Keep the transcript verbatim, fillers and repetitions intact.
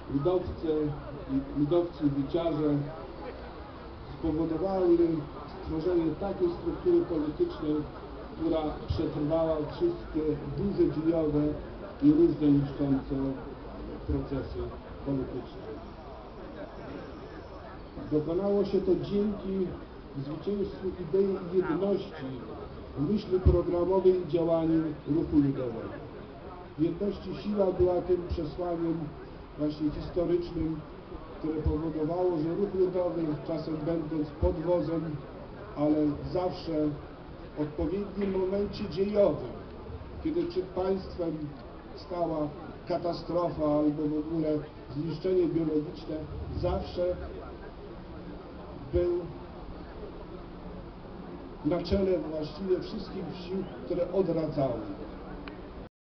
ludowcy, ludowcy wiciarze spowodowały stworzenie takiej struktury politycznej, która przetrwała wszystkie duże dziejowe i różne niszczące procesy polityczne. Dokonało się to dzięki zwycięstwu idei jedności, myśli programowej i działaniu ruchu ludowego. W jedności siła była tym przesłaniem właśnie historycznym, które powodowało, że ruch ludowy, czasem będąc pod wozem, ale zawsze w odpowiednim momencie dziejowym, kiedy przed państwem stała katastrofa albo w ogóle zniszczenie biologiczne, zawsze był na czele właściwie wszystkich sił, które odradzały.